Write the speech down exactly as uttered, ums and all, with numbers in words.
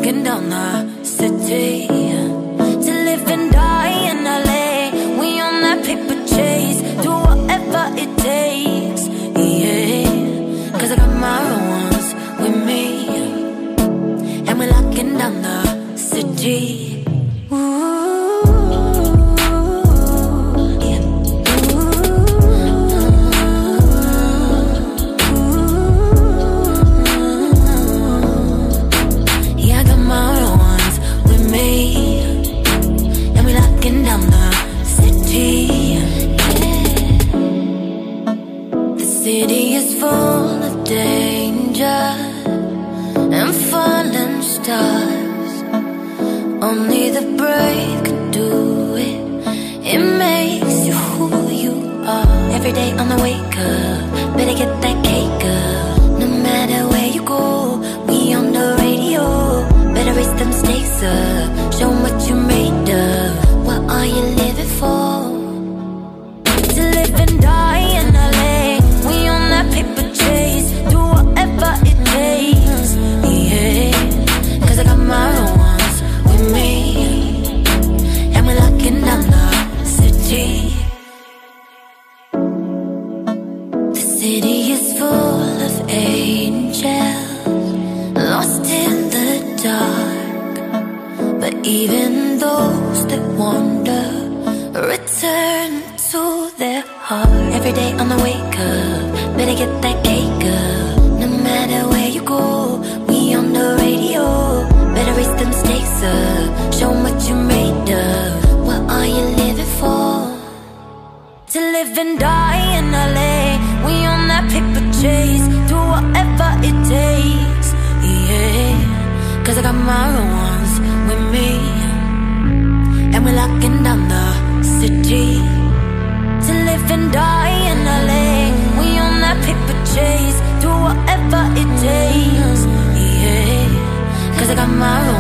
locking down the city. To live and die in L A, we on that paper chase. Do whatever it takes, yeah. Cause I got my own ones with me, and we're locking down the city. City is full of danger and falling stars. Only the brave can do it. It makes you who you are. Every day on the wake up, better get that cake up. No matter where you go, we on the radio. Better raise them stakes up. Show 'em what you made of. What are you living for? To live and die in L A, paper chase, do whatever it takes, yeah. Cause I got my own ones with me, and we're locking down the city. The city is full of angels, lost in the dark. But even those that wander return to their heart. Every day on the wake up, better get that cake up. No matter where you go, we on the radio. Better raise them stakes up. Show 'em what you made of. What are you living for? To live and die in L A, we on that paper chase. Do whatever it takes, yeah. Cause I got my own ones with me, and we're locking down the city. To live and die in L A, we on that paper chase. Do whatever it takes, yeah. Cause I got my